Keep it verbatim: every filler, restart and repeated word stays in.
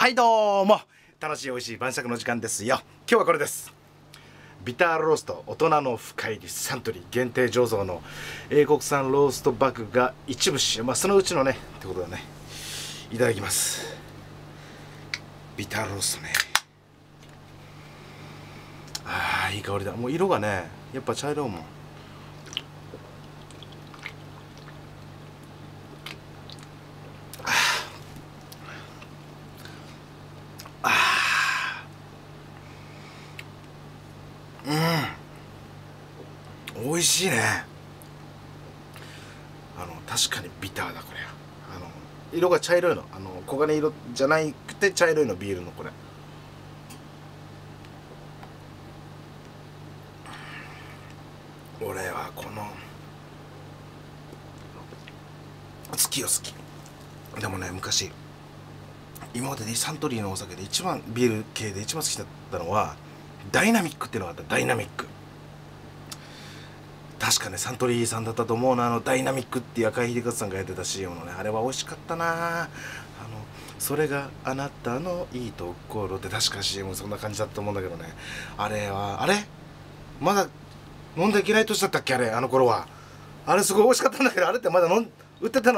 はいどうも、楽しい美味しい晩酌の時間ですよ。今日はこれです。ビターロースト大人の深入りサントリー限定醸造の英国産ローストバッグが一部使用、まあそのうちのねってことだね。いただきます。ビターローストね。あーいい香りだ。もう色がねやっぱ茶色いもん。美味しいね。あの確かにビターだこれ。あの色が茶色いの、あの黄金色じゃなくて茶色いのビールのこれ。俺はこの好きよ好き。でもね昔今までにサントリーのお酒で一番ビール系で一番好きだったのはダイナミックっていうのがあった。ダイナミック、確かねサントリーさんだったと思うな。あのダイナミックっていう赤井秀和さんがやってた シーエム のね、あれは美味しかったな。あのそれがあなたのいいところって確か シーエム そんな感じだったと思うんだけどね。あれはあれまだ飲んでいけない年だったっけ、あれあの頃は。あれすごい美味しかったんだけど、あれってまだ飲ん売ってたの